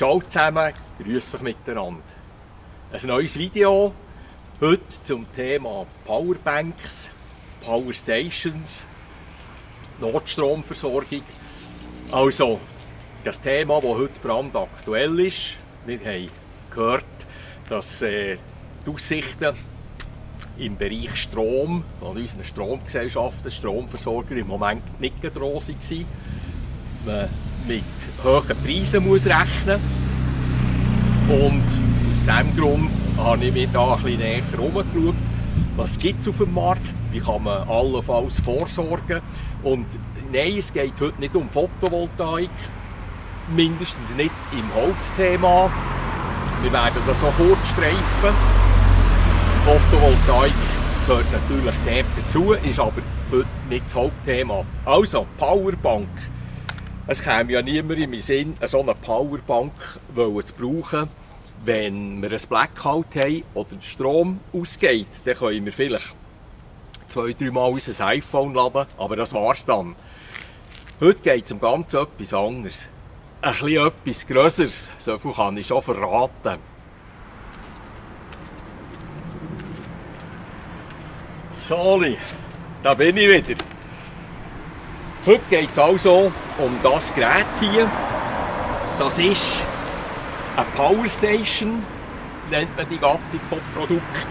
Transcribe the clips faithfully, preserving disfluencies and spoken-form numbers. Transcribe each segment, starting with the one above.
Ciao zusammen, grüß euch miteinander. Ein neues Video, heute zum Thema Powerbanks, Powerstations, Notstromversorgung. Also, das Thema, das heute brandaktuell ist. Wir haben gehört, dass äh, die Aussichten im Bereich Strom an unseren Stromgesellschaften, Stromversorger im Moment nicht rosig waren. Man mit hohen Preisen muss rechnen. Und aus diesem Grund habe ich mir da ein bisschen näher herumgeschaut, was gibt es auf dem Markt, wie kann man allenfalls vorsorgen. Und nein, es geht heute nicht um Photovoltaik, mindestens nicht im Hauptthema. Wir werden das auch kurz streifen. Photovoltaik gehört natürlich nicht dazu, ist aber heute nicht das Hauptthema. Also, Powerbank. Es käme ja niemand in meinen Sinn, so eine Powerbank zu brauchen, wenn wir ein Blackout haben oder der Strom ausgeht. Dann können wir vielleicht zwei, drei Mal unser iPhone laden, aber das war's dann. Heute geht es um ganz etwas anderes. Ein bisschen etwas Grösseres, so viel kann ich schon verraten. Soli, da bin ich wieder. Heute geht es also um das Gerät hier. Das ist eine Powerstation, nennt man die Gattung von Produkt.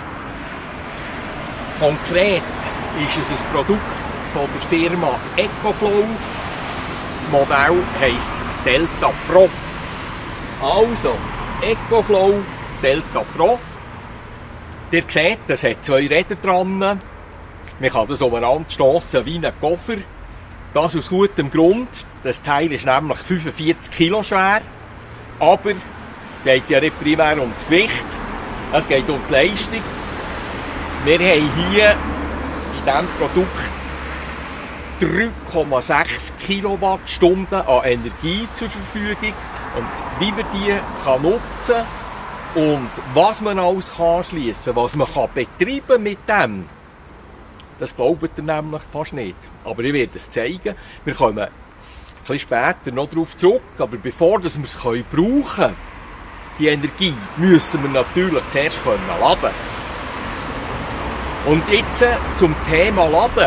Konkret ist es ein Produkt von der Firma EcoFlow. Das Modell heisst Delta Pro. Also, EcoFlow Delta Pro. Ihr seht, das hat zwei Räder dran. Man kann das umeinander stossen wie ein Koffer. Das aus gutem Grund. Das Teil ist nämlich fünfundvierzig Kilo schwer. Aber es geht ja nicht primär um das Gewicht. Es geht um die Leistung. Wir haben hier in diesem Produkt drei Komma sechs Kilowattstunden an Energie zur Verfügung. Und wie man die kann nutzen kann und was man alles anschliessen kann, was man kann betreiben mit dem, das glaubt ihr nämlich fast nicht. Aber ich werde es zeigen. Wir kommen ein bisschen später noch darauf zurück. Aber bevor wir es brauchen können, die Energie, müssen wir natürlich zuerst können laden. Und jetzt zum Thema Laden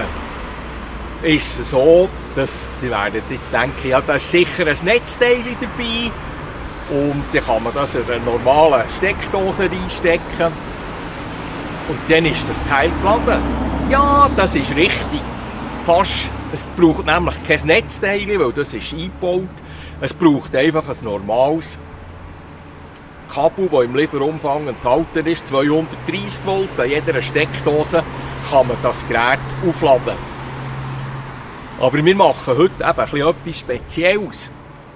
ist es so, dass die werden jetzt denken, ja, da ist sicher ein Netzteil dabei. Und dann kann man das in eine normale Steckdose reinstecken. Und dann ist das Teil geladen. Ja, das ist richtig. Fast. Es braucht nämlich kein Netzteil, weil das ist eingebaut. Es braucht einfach ein normales Kabel, das im Lieferumfang enthalten ist. zweihundertdreissig Volt. An jeder Steckdose kann man das Gerät aufladen. Aber wir machen heute eben ein bisschen etwas Spezielles.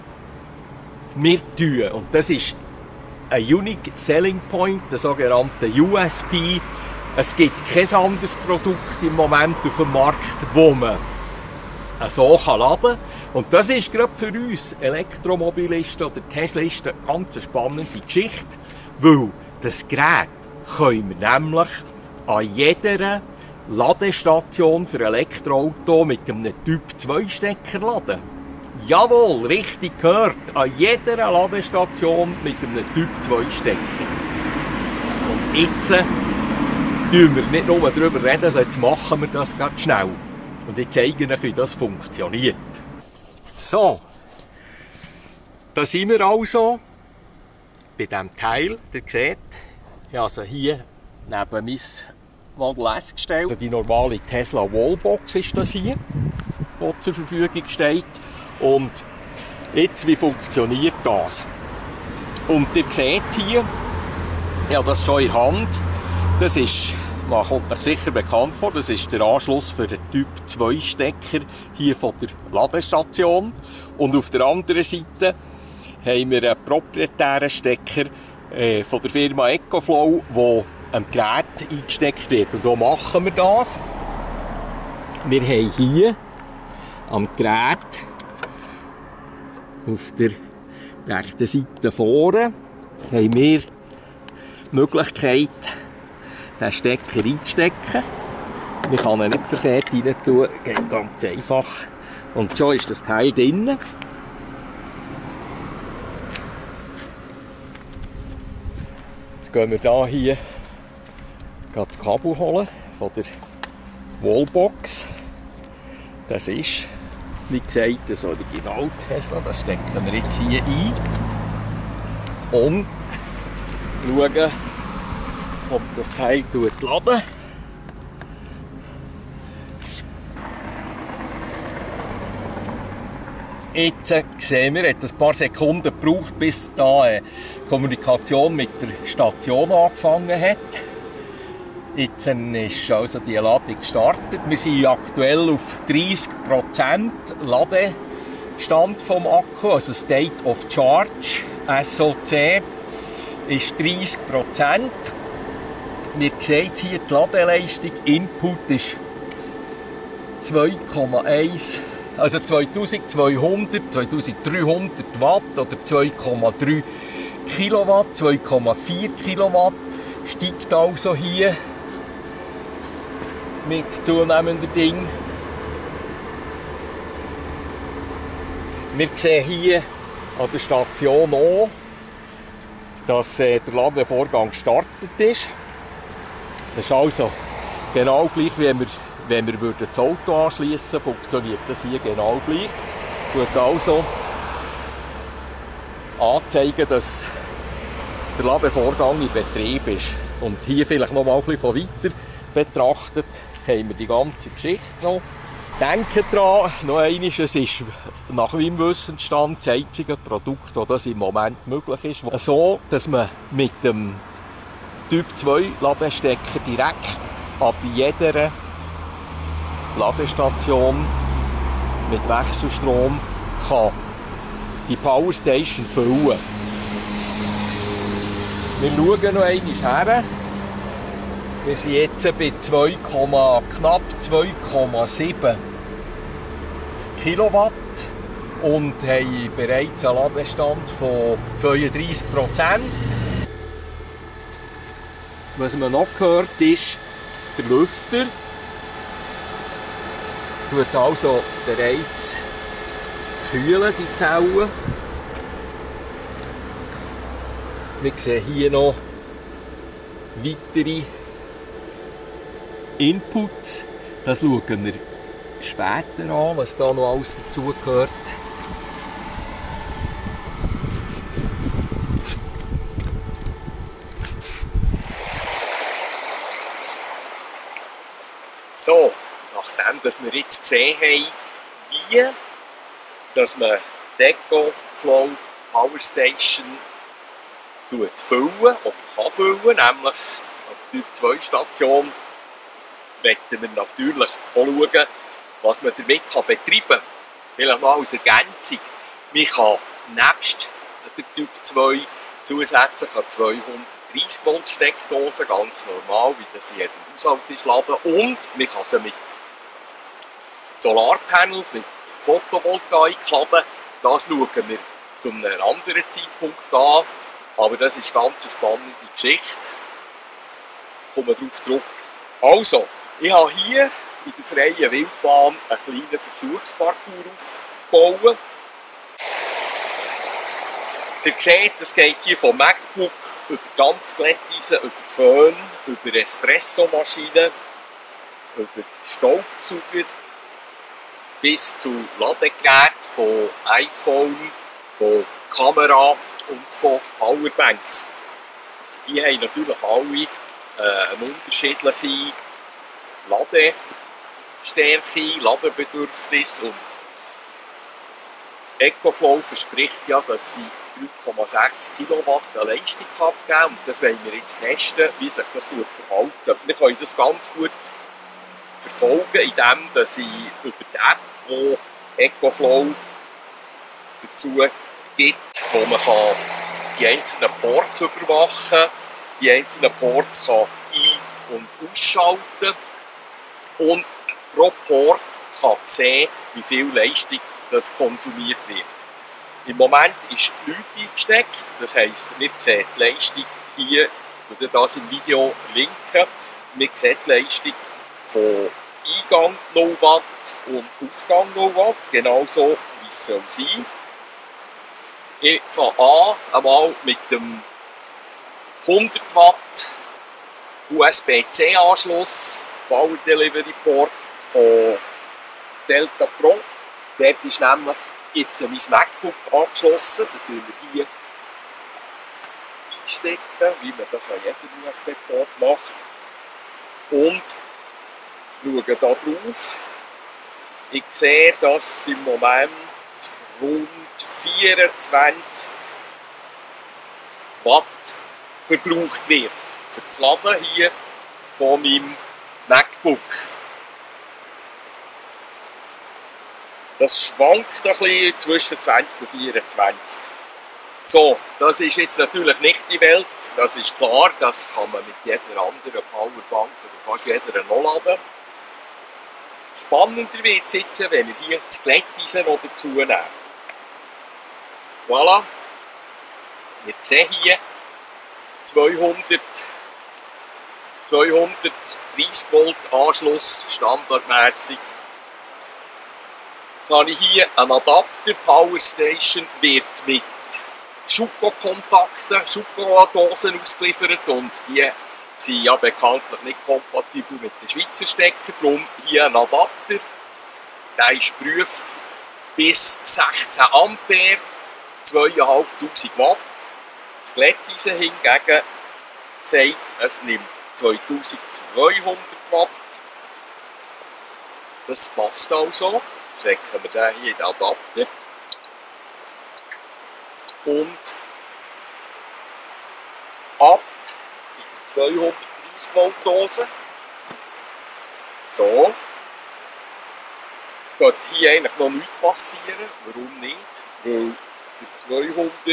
Wir tun, und das ist ein Unique Selling Point, der sogenannte U S P. Es gibt kein anderes Produkt im Moment auf dem Markt, wo man so laden kann. Und das ist gerade für uns Elektromobilisten oder Teslisten eine ganz spannende Geschichte, weil das Gerät können wir nämlich an jeder Ladestation für Elektroauto mit einem Typ zwei Stecker laden. Jawohl, richtig gehört, an jeder Ladestation mit einem Typ zwei Stecker. Und jetzt reden wir nicht nur darüber reden, also jetzt machen wir das ganz schnell. Und ich zeige euch, wie das funktioniert. So, da sind wir also bei diesem Teil. Ihr seht, ich habe also hier neben mein Model S gestellt. Also die normale Tesla Wallbox ist das hier, die zur Verfügung steht. Und jetzt, wie funktioniert das? Und ihr seht hier, ich habe das schon in der Hand. Das ist, man kommt euch sicher bekannt vor, das ist der Anschluss für den Typ zwei Stecker hier von der Ladestation. Und auf der anderen Seite haben wir einen proprietären Stecker äh, von der Firma EcoFlow, der am Gerät eingesteckt wird. Und wo machen wir das? Wir haben hier am Gerät auf der rechten Seite vorne haben wir die Möglichkeit, den Stecker einzustecken. Man kann ihn nicht verkehrt rein tun, geht ganz einfach. Und schon ist das Teil drin. Jetzt gehen wir hier das Kabel holen von der Wallbox. Das ist, wie gesagt, das Original Tesla. Das stecken wir jetzt hier ein und schauen, ob das Teil laden. Jetzt sehen wir, es hat ein paar Sekunden gebraucht, bis da die Kommunikation mit der Station angefangen hat. Jetzt ist also die Ladung gestartet. Wir sind aktuell auf dreissig Prozent Ladestand vom Akku, also State of Charge, S O C, ist dreissig Prozent. Wir sehen hier die Ladeleistung. Input ist zwei Komma eins, also zweitausendzweihundert, zweitausenddreihundert Watt oder zwei Komma drei Kilowatt, zwei Komma vier Kilowatt steigt also hier mit zunehmenden Ding. Wir sehen hier an der Station auch, dass äh, der Ladevorgang gestartet ist. Das ist also genau gleich, wie wir, wenn wir das Auto anschließen würden, funktioniert das hier genau gleich. Tut also anzeigen, dass der Ladevorgang in Betrieb ist. Und hier vielleicht noch mal ein bisschen von weiter betrachtet, haben wir die ganze Geschichte noch. Denkt daran, noch einmal, es ist nach meinem Wissensstand das einzige Produkt, das das im Moment möglich ist. So, dass man mit dem Typ zwei Ladestecker direkt ab jeder Ladestation mit Wechselstrom kann die Powerstation füllen. Wir schauen noch einmal her. Wir sind jetzt bei zwei, knapp zwei Komma sieben Kilowatt und haben bereits einen Ladestand von zweiunddreissig Prozent. Was man noch hört, ist der Lüfter. Tut also bereits kühlen, die Zellen. Wir sehen hier noch weitere Inputs. Das schauen wir später an, was da noch alles dazu gehört. So, nachdem dass wir jetzt gesehen haben, wie dass man die EcoFlow Powerstation füllen oder kann füllen, nämlich an der Typ zwei Station, möchten wir natürlich auch schauen, was man damit betreiben kann. Vielleicht noch als Ergänzung. Man kann nebst der Typ zwei zusätzlich an zweihundertdreissig Volt Steckdosen, ganz normal, wie das in jedem Haushalt ist, laden. Und man kann sie mit Solarpanels, mit Photovoltaik laden. Das schauen wir zu einem anderen Zeitpunkt an. Aber das ist eine ganz spannende Geschichte. Kommen wir darauf zurück. Also, ich habe hier in der freien Wildbahn einen kleinen Versuchsparcours aufgebaut. Ihr seht, es geht hier von MacBook über Dampfglätteisen, über Föhn, über Espressomaschinen, über Staubsauger bis zu Ladegeräten von iPhone, von Kamera und von Powerbanks. Die haben natürlich alle äh, eine unterschiedliche Ladestärke, Ladebedürfnis und EcoFlow verspricht ja, dass sie drei Komma sechs Kilowatt Leistung abgeben kann. Und das wollen wir jetzt testen, wie sich das verhält. Wir können das ganz gut verfolgen, indem dass ich über die App, die EcoFlow dazu gibt, wo man kann die einzelnen Ports überwachen kann, die einzelnen Ports kann ein- und ausschalten und pro Port kann sehen, wie viel Leistung das konsumiert wird. Im Moment ist nichts eingesteckt, das heisst, wir sehen die Leistung hier, ich würde das im Video verlinken, wir sehen die Leistung von Eingang null Watt und Ausgang null Watt, genauso wie es soll sein. Ich fange an einmal mit dem hundert Watt U S B C Anschluss, Power Delivery Port von Delta Pro. Dort ist nämlich jetzt mein MacBook angeschlossen. Da tun wir hier einstecken, wie man das an jedem U S B-Port macht. Und schauen hier drauf. Ich sehe, dass im Moment rund vierundzwanzig Watt verbraucht wird für das Laden hier von meinem MacBook. Das schwankt ein bisschen zwischen zwanzig und vierundzwanzig. So, das ist jetzt natürlich nicht die Welt, das ist klar, das kann man mit jeder anderen Powerbank oder fast jeder noch laden. Spannender wird es jetzt, wenn wir hier das Glätteisen noch dazu nehmen. Voilà. Wir sehen hier zweihundert, zweihundertdreissig Volt Anschluss, standardmäßig. Jetzt habe ich hier einen Adapter, Power Station wird mit Schuko-Kontakten, Schuko-Dosen ausgeliefert und die sind ja bekanntlich nicht kompatibel mit den Schweizer Stecker. Darum hier ein Adapter, der ist geprüft bis sechzehn Ampere, zweitausendfünfhundert Watt. Das Glätteisen hingegen sagt, es nimmt zweitausendzweihundert Watt. Das passt also. Stecken wir den hier in den Adapter. Und ab in die zweihundertdreissig Volt Dose. So. Jetzt sollte hier eigentlich noch nichts passieren. Warum nicht? Weil der zweihundert,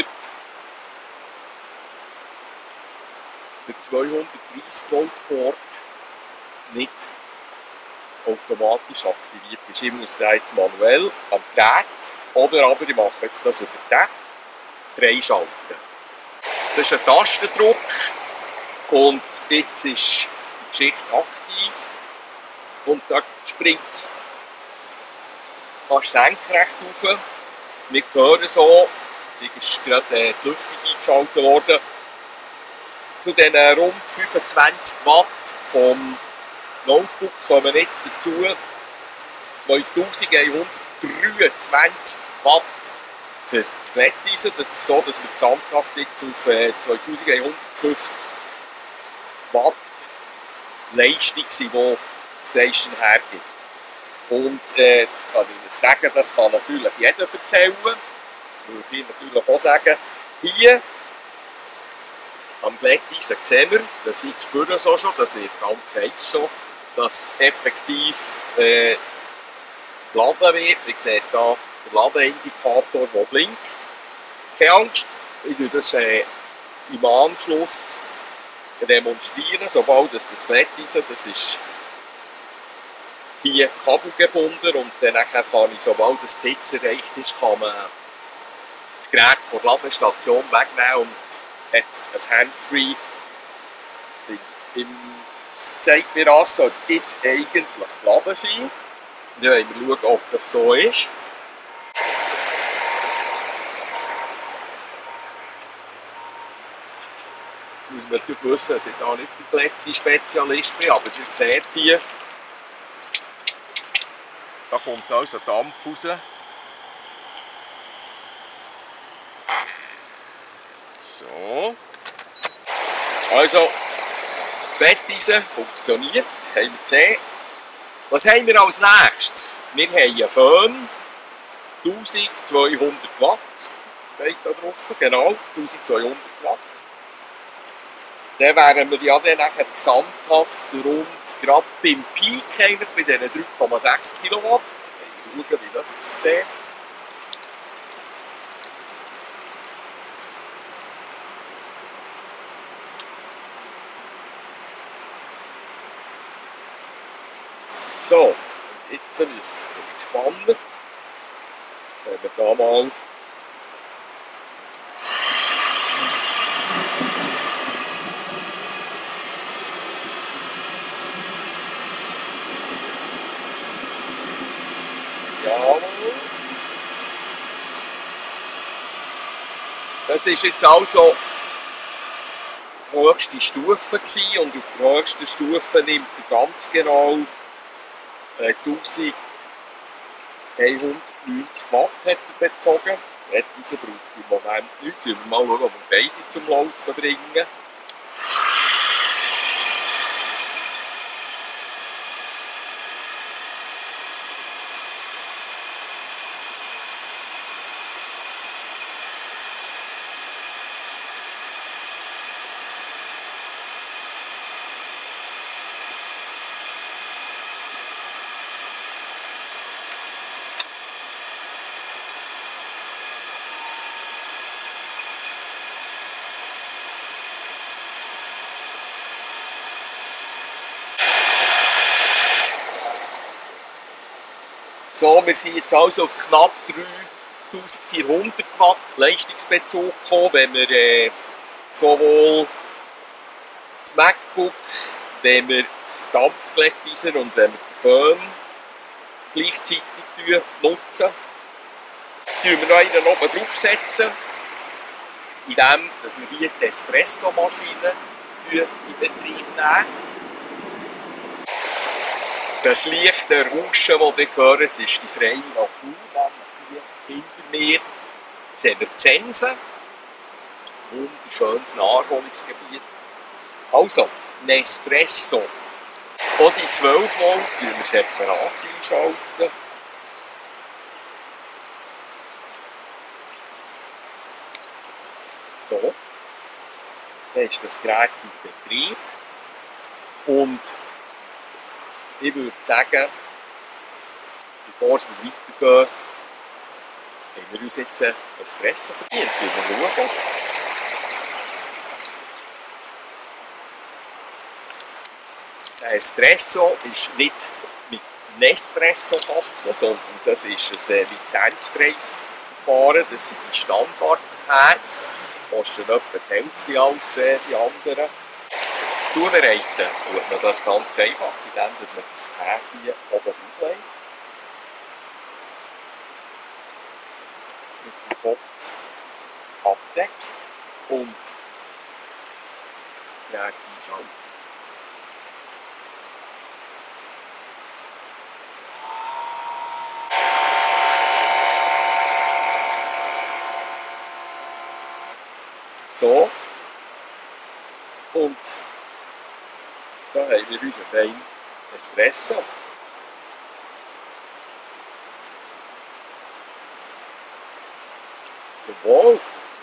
der zweihundertdreissig Volt Port nicht automatisch aktiviert ist. Ich muss den jetzt manuell am Gerät, oder aber ich mache jetzt das über den freischalten. Das ist ein Tastendruck und jetzt ist die Geschichte aktiv und da springt es fast senkrecht rauf. Wir hören so, es ist gerade die Lüftung eingeschaltet worden, zu den rund fünfundzwanzig Watt vom Notebook kommen jetzt dazu zweitausendeinhundertdreiundzwanzig Watt für das Glätteisen. Das ist so, dass wir gesamthaft jetzt auf zweitausendeinhundertfünfzig Watt Leistung sind, die die Station hergibt. Und äh, kann ich sagen, das kann natürlich jeder erzählen. Würde ich natürlich auch sagen, hier am Glätteisen sehen wir, dass ich spüre es auch schon, das wird ganz heiß schon, dass effektiv äh, geladen wird. Ihr seht hier den Ladeindikator, der blinkt. Keine Angst, ich tue das äh, im Anschluss demonstrieren, sobald das, das Glätteisen, das ist hier kabelgebunden und dann kann ich, sobald das die Hitze erreicht ist, kann man das Gerät von der Ladestation wegnehmen und hat ein Handfree. Das zeigt mir an, es sollte jetzt eigentlich geladen sein. Dann wollen wir schauen, ob das so ist. Muss man natürlich wissen, dass ich da nicht der Glätte-Spezialist bin, aber ihr seht hier, da kommt also Dampf raus. So. Also, Glätteisen funktioniert, haben wir gesehen. Was haben wir als nächstes? Wir haben einen Föhn, eintausendzweihundert Watt, steht da drauf, genau, eintausendzweihundert Watt. Dann wären wir ja dann nachher gesamthaft rund, gerade beim Peak eigentlich, bei diesen drei Komma sechs Kilowatt. Wir schauen, wie das aussieht. So, jetzt bin ich gespannt, wenn wir da mal ja, das ist jetzt also höchste Stufe gewesen, und auf der höchsten Stufe nimmt er ganz genau äh, eintausendeinhundertneunzig Watt hat er bezogen. Diese braucht im Moment nichts. Jetzt mal schauen, ob wir beide zum Laufen bringen. So, wir sind jetzt also auf knapp dreitausendvierhundert Watt Leistungsbezug gekommen, wenn wir äh, sowohl das MacBook, wenn wir das Dampfglättiser und wenn wir den Föhn gleichzeitig nutzen. Jetzt setzen wir noch einen oben draufsetzen, indem dass wir hier die Espresso-Maschine in Betrieb nehmen. Das leichte Rauschen, das ihr hört, ist die freie Natur, nämlich hier hinter mir in Severzensen. Wunderschönes Naherholungsgebiet. Also, Nespresso. Auch die zwölf Volt tun wir separat einschalten. So, dann ist das Gerät in Betrieb. Und ich würde sagen, bevor wir weitergehen, haben wir uns jetzt einen Espresso verdient. Wir schauen. Der Espresso ist nicht mit Nespresso-Kapseln, sondern das ist ein lizenzfreies Verfahren. Das sind die Standard-Pads. Kosten etwa die Hälfte als die anderen. Zubereiten tut man das ganz einfach, indem man das Pad hier oben auflegt. Mit dem Kopf abdeckt und das Gerät einschalten. So. Und da haben wir unseren feinen Espresso. Zum Wohl!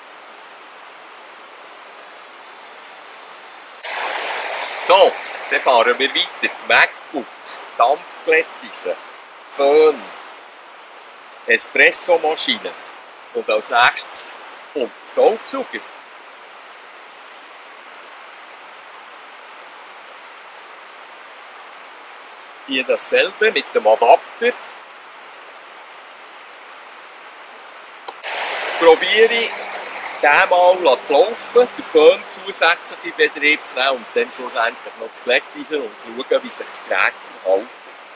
So, dann fahren wir weiter. MacBook, Dampfglättiser, Föhn, Espresso-Maschine und als nächstes und Staubsauger. Hier dasselbe mit dem Adapter. Probiere ich den mal zu laufen, den Föhn zusätzlich in Betrieb zu nehmen und dann schlussendlich noch das Glättiser und zu schauen, wie sich das Gerät verhält.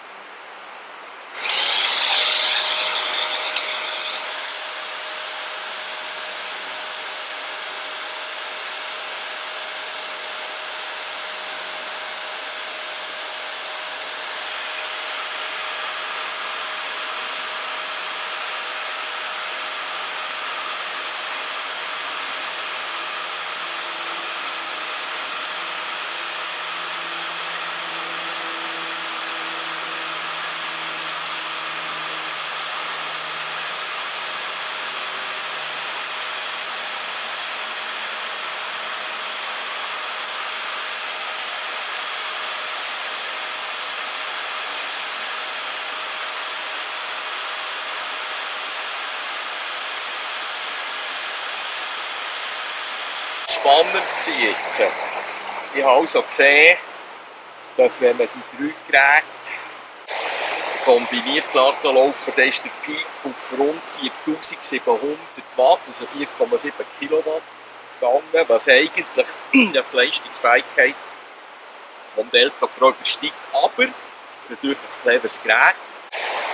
Spannend war jetzt. Ich habe also gesehen, dass wenn man die drei Geräte kombiniert laufen, dann ist der Peak auf rund viertausendsiebenhundert Watt, also vier Komma sieben Kilowatt gegangen, was eigentlich die Leistungsfähigkeit vom Delta Pro übersteigt. Aber es ist natürlich ein cleveres Gerät.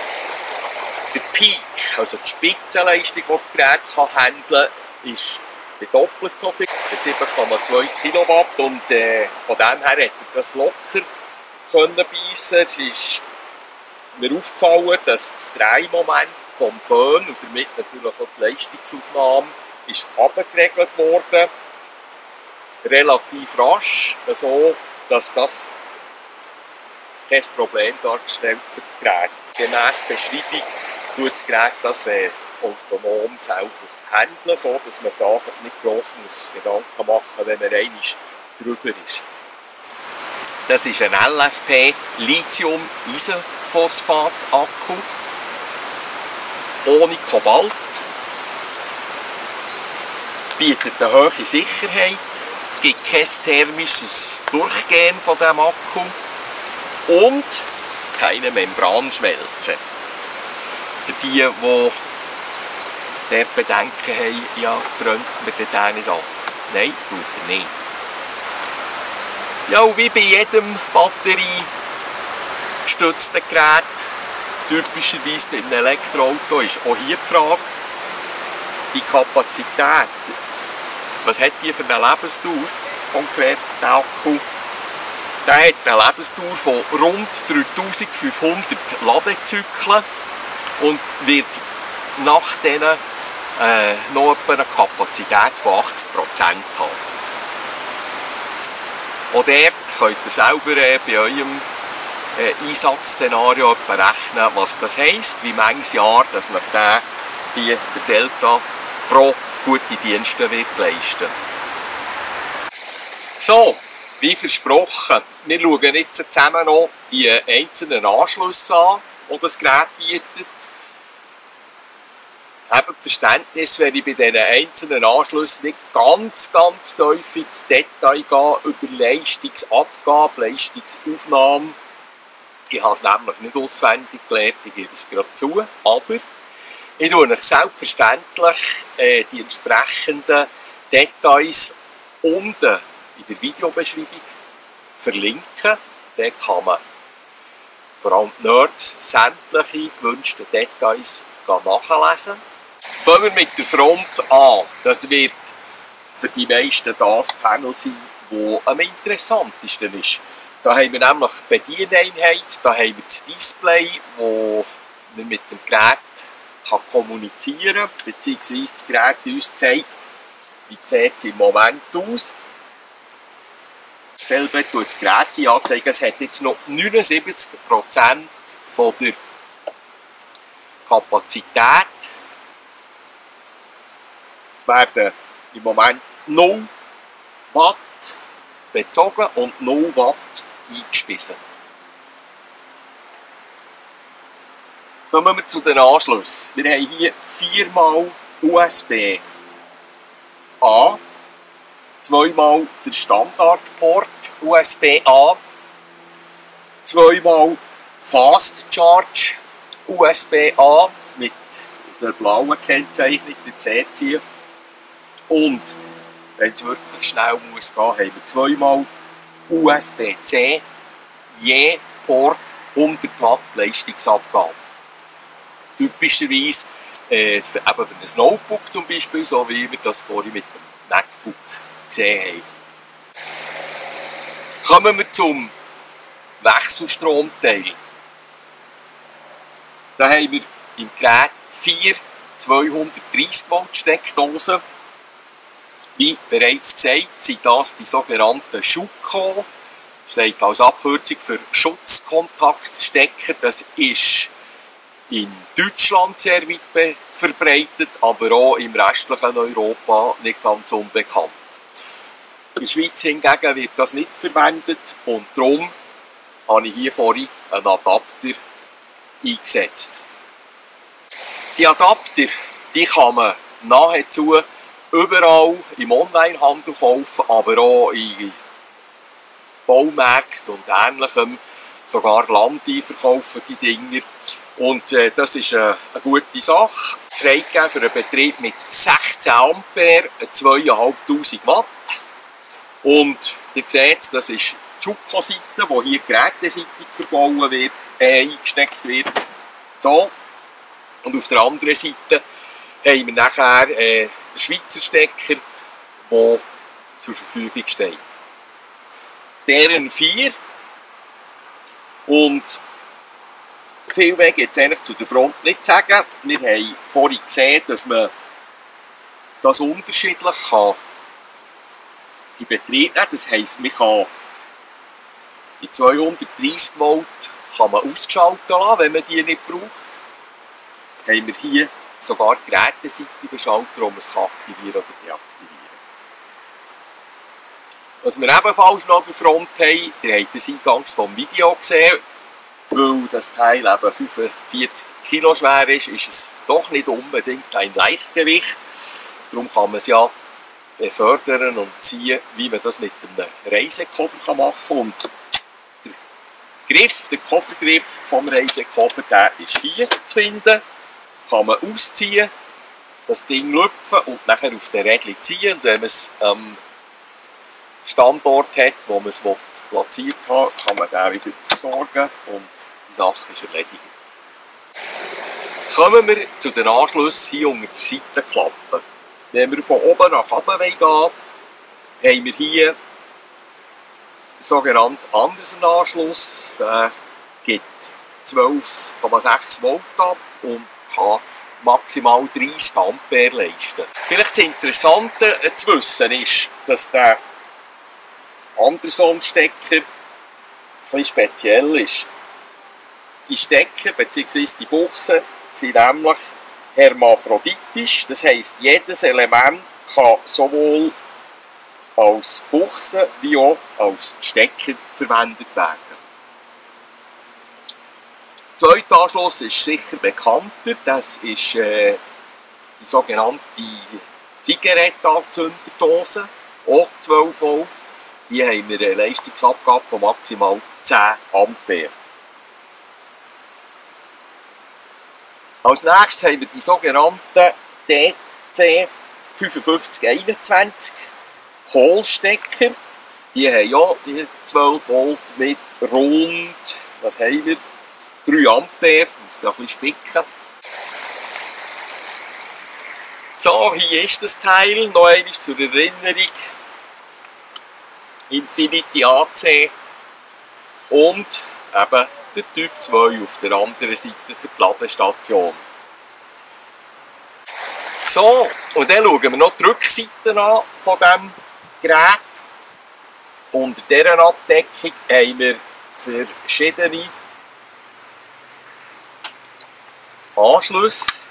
Der Peak, also die Spitzenleistung, die das Gerät kann handeln kann, ist doppelt so viel, sieben Komma zwei Kilowatt, und äh, von dem her hätte er das locker können beißen. Es ist mir aufgefallen, dass das Drehmoment vom Föhn und damit natürlich auch die Leistungsaufnahme ist abgeregelt worden, relativ rasch, so dass das kein Problem dargestellt für das Gerät. Gemäss Beschreibung tut das Gerät das äh, autonom selber handeln, so dass man da sich nicht gross muss Gedanken machen muss, wenn man einmal drüber ist. Das ist ein L F P Lithium-Eisenphosphat-Akku ohne Kobalt, bietet eine hohe Sicherheit, es gibt kein thermisches Durchgehen von diesem Akku und keine Membranschmelze. Für die, die dort Bedenken haben, ja, brennt man den nicht ab. Nein, tut er nicht. Ja, und wie bei jedem batteriegestützten Gerät, typischerweise bei einem Elektroauto, ist auch hier die Frage, die Kapazität. Was hat die für eine Lebensdauer, konkret der Akku? Der hat eine Lebensdauer von rund dreitausendfünfhundert Ladezyklen und wird nach denen äh, noch etwa eine Kapazität von achtzig Prozent haben. Auch dort könnt ihr selber äh, bei eurem äh, Einsatzszenario berechnen, was das heisst, wie manches Jahr dass nach der, die, der Delta Pro gute Dienste wird leisten. So, wie versprochen, wir schauen jetzt zusammen noch die einzelnen Anschlüsse an, die das Gerät bietet. Habt Verständnis, wenn ich bei diesen einzelnen Anschlüssen nicht ganz, ganz tief ins Detail gehe über Leistungsabgabe, Leistungsaufnahme. Ich habe es nämlich nicht auswendig gelernt, ich gebe es gerade zu. Aber ich tue euch selbstverständlich äh, die entsprechenden Details unten in der Videobeschreibung verlinken. Da kann man vor allem die Nerds sämtliche gewünschten Details nachlesen. Fangen wir mit der Front an. Das wird für die meisten das Panel sein, das am interessantesten ist. Da haben wir nämlich die Bedieneinheit, da haben wir das Display, wo man mit dem Gerät kann kommunizieren kann, beziehungsweise das Gerät uns zeigt, wie sieht es im Moment aus. Dasselbe tut das Gerät hier anzeigen. Es hat jetzt noch neunundsiebzig Prozent von der Kapazität. Werden im Moment null Watt bezogen und null Watt eingespiesen. Kommen wir zu den Anschlüssen. Wir haben hier viermal U S B A, zweimal der Standardport U S B A, zweimal Fast Charge U S B A mit der blauen Kennzeichnung, ihr seht es hier. Und wenn es wirklich schnell muss gehen, haben wir zweimal U S B C, je Port hundert Watt Leistungsabgabe. Typischerweise äh, für, eben für ein Notebook zum Beispiel, so wie wir das vorhin mit dem MacBook gesehen haben. Kommen wir zum Wechselstromteil. Da haben wir im Gerät vier zweihundertdreissig Volt Steckdosen. Wie bereits gesagt, sind das die sogenannten Schuko. Das steht als Abkürzung für Schutzkontaktstecker. Das ist in Deutschland sehr weit verbreitet, aber auch im restlichen Europa nicht ganz unbekannt. In der Schweiz hingegen wird das nicht verwendet und darum habe ich hier vorhin einen Adapter eingesetzt. Die Adapter, die kann man nahezu überall im Onlinehandel kaufen, aber auch in Baumärkten und Ähnlichem. Sogar Landi verkaufen die Dinger. Und äh, das ist äh, eine gute Sache. Freigegeben für einen Betrieb mit sechzehn Ampere, zweitausendfünfhundert Watt. Und ihr seht, das ist die Schuko-Seite, die hier geräteseitig verbaut wird, äh, eingesteckt wird. So. Und auf der anderen Seite haben wir nachher äh, den Schweizer Stecker, die zur Verfügung steht. Deren vier. Und viel mehr gibt es eigentlich zu der Front nicht zu sagen. Wir haben vorhin gesehen, dass man das unterschiedlich kann in Betrieb nehmen. Das heisst, man kann die zweihundertdreissig Volt kann man ausgeschalten lassen, wenn man die nicht braucht. Dann haben wir hier sogar geräteseitigen Schalter, wo man es aktivieren oder deaktivieren kann. Was wir ebenfalls noch an der Front haben, ihr habt das eingangs vom Video gesehen, weil das Teil eben fünfundvierzig Kilo schwer ist, ist es doch nicht unbedingt ein Leichtgewicht. Darum kann man es ja befördern und ziehen, wie man das mit einem Reisekoffer machen kann. Und der Griff, der Koffergriff vom Reisekoffer, der ist hier zu finden. Kann man ausziehen, das Ding lüpfen und nachher auf den Rädchen ziehen. Und wenn man es am Standort hat, wo man es platziert hat, kann man den wieder versorgen und die Sache ist erledigt. Kommen wir zu den Anschlüssen hier unter der Seitenklappe. Wenn wir von oben nach unten gehen wollen, haben wir hier den sogenannten Andersen-Anschluss. Der gibt zwölf Komma sechs Volt ab und kann maximal dreissig Ampere leisten. Vielleicht das Interessante zu wissen ist, dass der Anderson-Stecker etwas speziell ist. Die Stecker bzw. die Buchsen sind nämlich hermaphroditisch, das heisst, jedes Element kann sowohl als Buchse wie auch als Stecker verwendet werden. Der zweite Anschluss ist sicher bekannter, das ist äh, die sogenannte Zigarettenanzünderdose, auch zwölf Volt. Hier haben wir eine Leistungsabgabe von maximal zehn Ampere. Als nächstes haben wir die sogenannten D C fünfundfünfzig einundzwanzig Hohlstecker. Die haben ja die zwölf Volt mit rund, was haben wir, drei Ampere. Muss noch ein bisschen spicken. So, hier ist das Teil. Noch einmal zur Erinnerung. Infinity A C und eben der Typ zwei auf der anderen Seite für die Ladestation. So, und dann schauen wir noch die Rückseite an von diesem Gerät. Unter dieser Abdeckung haben wir verschiedene Anschlüsse.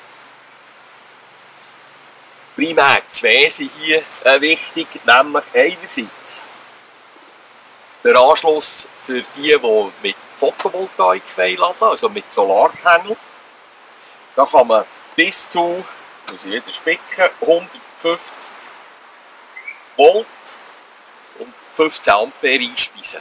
Primär zwei sind hier wichtig, nämlich einerseits der Anschluss für die, die mit Photovoltaik laden, also mit Solarpanel. Da kann man bis zu, muss ich wieder spicken, hundertfünfzig Volt und fünfzehn Ampere einspeisen.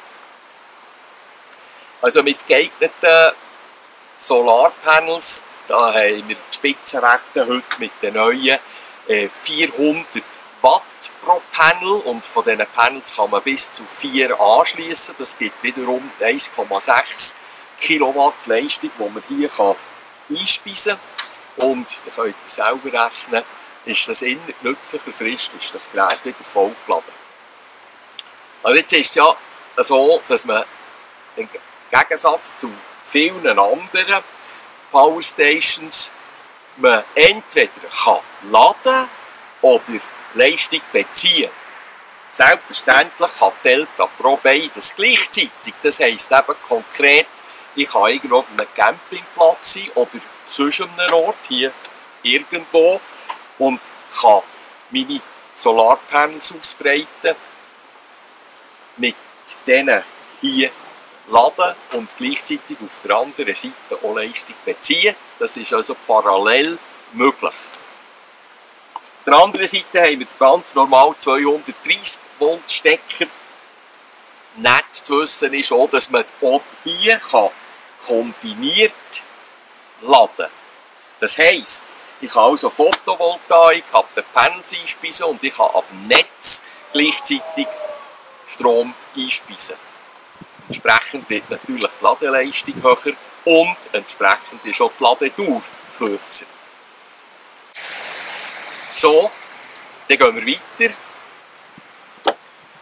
Also mit geeigneten Solarpanels, da haben wir die Spitzenwerte heute mit den neuen äh, vierhundert Watt pro Panel und von diesen Panels kann man bis zu vier anschließen. Das gibt wiederum eins Komma sechs Kilowatt Leistung, die man hier kann einspeisen kann. Und da könnt ihr selber rechnen, ist das innerhalb nützlicher Frist ist das Gerät wieder vollgeladen. Also jetzt ist es ja so, dass man im Gegensatz zu vielen anderen Powerstations man entweder kann laden oder Leistung beziehen. Selbstverständlich kann Delta Pro beides gleichzeitig. Das heisst eben konkret, ich kann irgendwo auf einem Campingplatz sein oder sonst an einem Ort, hier irgendwo, und kann meine Solarpanels ausbreiten, mit denen hier laden und gleichzeitig auf der anderen Seite auch Leistung beziehen. Das ist also parallel möglich. Auf der anderen Seite haben wir den ganz normal zweihundertdreissig Volt Stecker. Nett zu wissen ist auch, dass man auch hier kann kombiniert laden kann. Das heisst, ich kann also Photovoltaik ab den Panels einspeisen und ich kann ab dem Netz gleichzeitig Strom einspeisen. Entsprechend wird natürlich die Ladeleistung höher und entsprechend ist auch die Ladedauer kürzer. So, dann gehen wir weiter.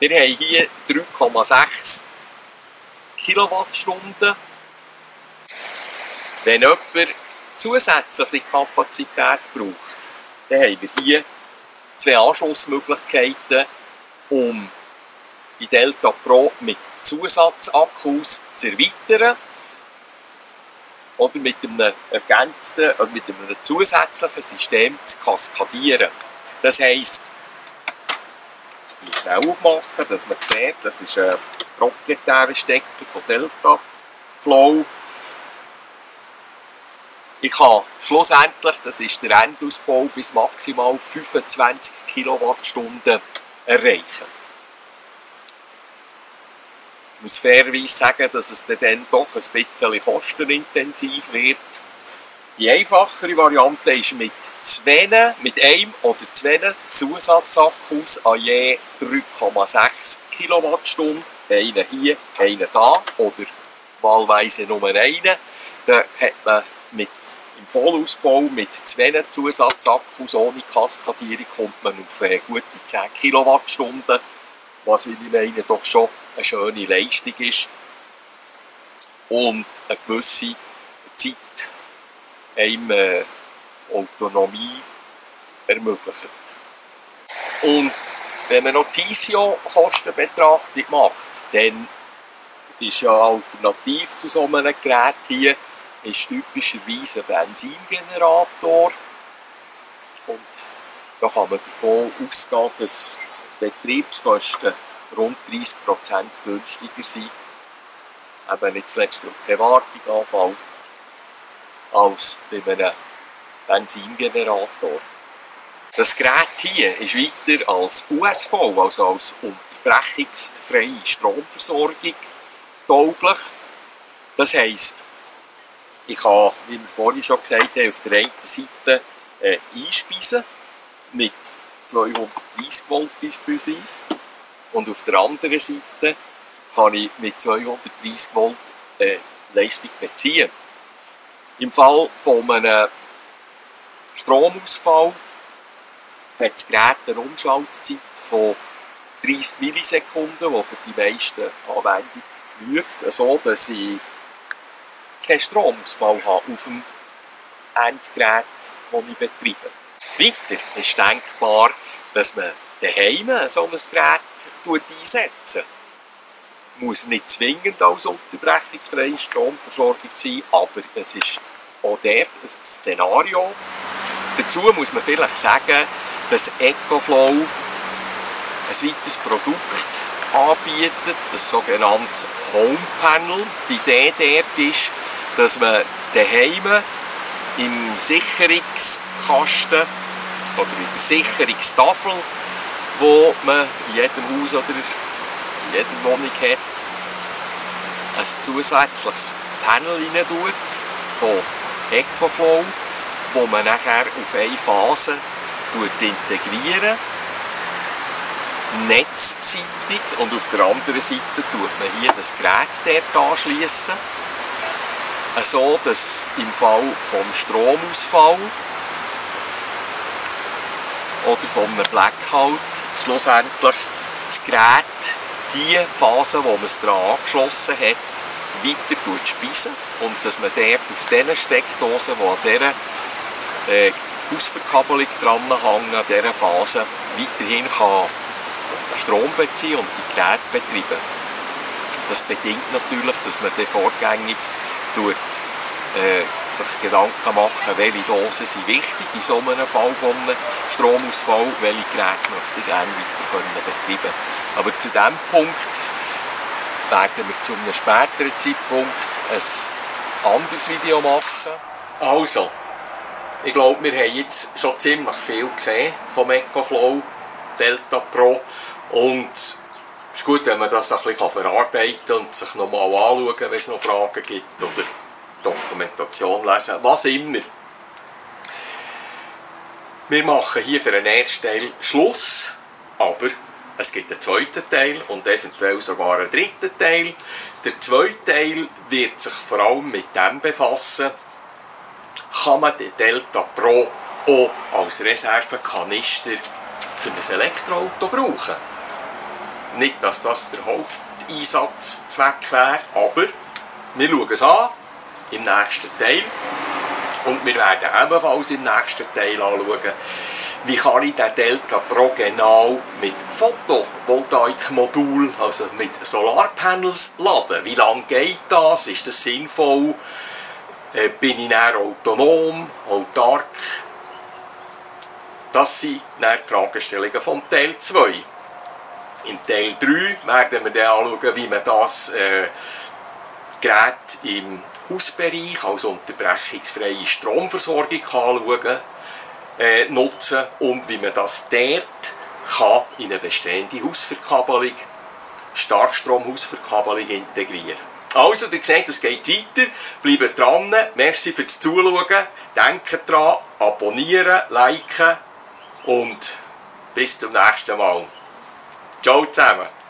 Wir haben hier drei Komma sechs Kilowattstunden. Wenn jemand zusätzliche Kapazität braucht, dann haben wir hier zwei Anschlussmöglichkeiten, um die Delta Pro mit Zusatzakkus zu erweitern oder mit einem ergänzten oder mit einem zusätzlichen System zu kaskadieren. Das heisst, ich schnell aufmachen, dass man sieht, das ist ein proprietärer Stecker von Delta Flow. Ich kann schlussendlich, das ist der Endausbau, bis maximal fünfundzwanzig Kilowattstunden erreichen. Ich muss fairerweise sagen, dass es dann doch ein bisschen kostenintensiv wird. Die einfachere Variante ist mit, zwei, mit einem oder zwei Zusatzakkus an je drei Komma sechs Kilowattstunden. Einen hier, einen da oder wahlweise nur einen. Da hat man mit, im Vollausbau mit zwei Zusatzakkus ohne Kaskadierung kommt man auf eine gute zehn Kilowattstunden, was wie ich meine doch schon eine schöne Leistung ist und eine gewisse Zeit einem äh, Autonomie ermöglicht. Und wenn man noch die T C O-Kostenbetrachtung macht, dann ist ja alternativ zu so einem Gerät hier ist typischerweise ein Benzingenerator. Und da kann man davon ausgehen, dass Betriebskosten rund dreißig Prozent günstiger sind. Eben nicht zuletzt, weil keine Wartung anfällt, als bei einem Benzingenerator. Das Gerät hier ist weiter als U S V, also als unterbrechungsfreie Stromversorgung, tauglich. Das heisst, ich kann, wie wir vorhin schon gesagt haben, auf der einen Seite äh, einspeisen mit zweihundertdreissig Volt beispielsweise und auf der anderen Seite kann ich mit zweihundertdreissig Volt äh, Leistung beziehen. Im Fall von einem Stromausfall hat das Gerät eine Umschaltzeit von dreißig Millisekunden, die für die meisten Anwendungen genügt, so dass ich keinen Stromausfall habe auf dem Endgerät, das ich betreibe. Weiter ist denkbar, dass man daheim so ein Gerät einsetzt. Muss nicht zwingend als unterbrechungsfreie Stromversorgung sein, aber es ist auch dort ein Szenario. Dazu muss man vielleicht sagen, dass EcoFlow ein weiteres Produkt anbietet, das sogenannte Home Panel. Die Idee dort ist, dass man daheim im Sicherungskasten oder in der Sicherungstafel, wo man in jedem Haus oder in jeder Wohnung hat, ein zusätzliches Panel rein tut von EcoFlow, wo man nachher auf eine Phase integrieren, netzseitig, und auf der anderen Seite tut man hier das Gerät dort anschliessen, so dass im Fall vom Stromausfall oder von einem Blackout schlussendlich das Gerät die Phase, wo man es daran angeschlossen hat, weiter speisen und dass man dort auf diesen Steckdosen, die an dieser äh, Hausverkabelung dranhängen, an dieser Phase weiterhin kann Strom beziehen und die Geräte betreiben. Das bedingt natürlich, dass man dann vorgängig tut, äh, sich Gedanken machen, welche Dosen sind wichtig in so einem Fall von einem Stromausfall, welche Geräte möchte ich gerne weiter können betreiben. Aber zu diesem Punkt werden wir zu einem späteren Zeitpunkt ein anderes Video machen. Also, ich glaube, wir haben jetzt schon ziemlich viel gesehen vom EcoFlow Delta Pro und es ist gut, wenn man das ein bisschen verarbeiten kann und sich nochmal anschauen, wenn es noch Fragen gibt oder Dokumentation lesen, was immer. Wir machen hier für den ersten Teil Schluss, aber es gibt einen zweiten Teil und eventuell sogar einen dritten Teil. Der zweite Teil wird sich vor allem mit dem befassen, kann man den Delta Pro auch als Reservekanister für ein Elektroauto brauchen. nicht, dass das der Haupteinsatzzweck wäre, aber wir schauen es an im nächsten Teil. Und wir werden ebenfalls im nächsten Teil anschauen, wie kann ich den Delta Pro genau mit Photovoltaikmodul, also mit Solarpanels laden. Wie lange geht das? Ist das sinnvoll? Äh, bin ich dann autonom, autark? Das sind dann die Fragestellungen vom Teil zwei. Im Teil drei werden wir dann anschauen, wie man das äh, Gerät im Hausbereich, also unterbrechungsfreie Stromversorgung anschauen, äh, nutzen und wie man das dort kann in eine bestehende Hausverkabelung, Starkstromhausverkabelung integrieren. Also, ihr seht, es geht weiter. Bleibt dran. Merci fürs Zuschauen. Denkt dran, abonnieren, liken und bis zum nächsten Mal. Ciao zusammen.